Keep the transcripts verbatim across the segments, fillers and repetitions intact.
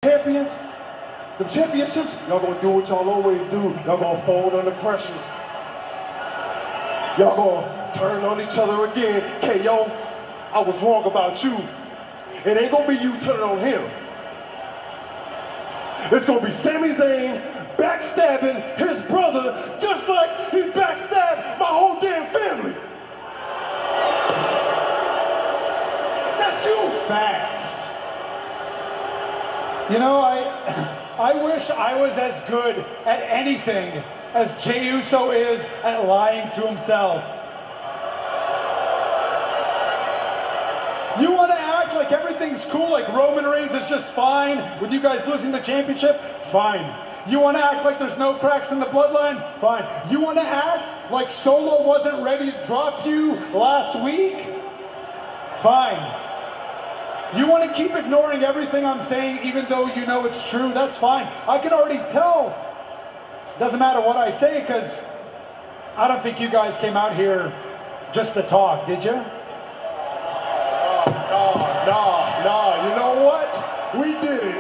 champions, the championships, y'all gonna do what y'all always do. Y'all gonna fold under pressure. Y'all gonna turn on each other again. K O, I was wrong about you. It ain't gonna be you turning on him. It's gonna be Sami Zayn backstabbing his brother just like he backstabbed my whole damn family. That's you. Facts. You know, I I wish I was as good at anything as Jey Uso is at lying to himself. You want to act like everything's cool, like Roman Reigns is just fine with you guys losing the championship? Fine. You want to act like there's no cracks in the bloodline? Fine. You want to act like Solo wasn't ready to drop you last week? Fine. You want to keep ignoring everything I'm saying even though you know it's true? That's fine. I can already tell. Doesn't matter what I say because I don't think you guys came out here just to talk, did you? No, no, no. You know what? We did it.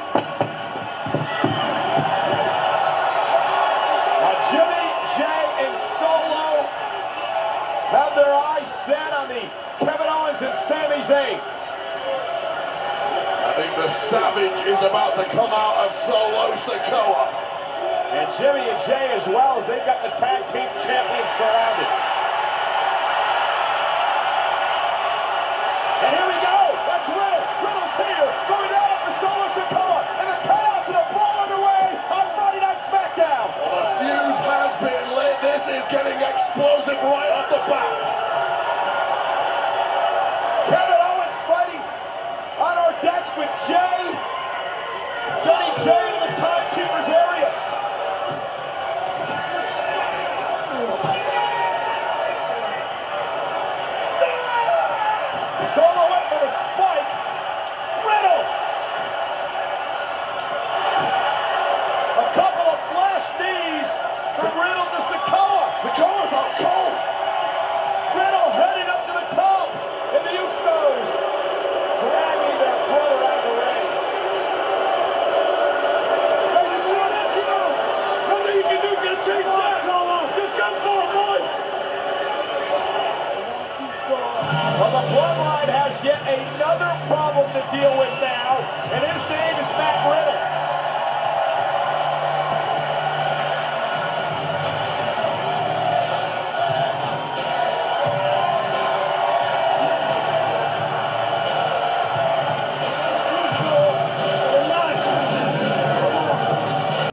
Now, Jimmy, Jey, and Solo have their eyes set on the Kevin Owens and Sami Zayn. I think the Savage is about to come out of Solo Sikoa. And Jimmy and Jey as well, as they've got the tag team champions surrounded. And here we go. That's Riddle. Riddle's here. Going down up for Solo Sikoa. And the chaos and a brawl underway on Friday Night Smackdown. Well, the fuse has been lit. This is getting explosive right off the bat. Kevin Owens fighting on our desk with Jey. Johnny Jey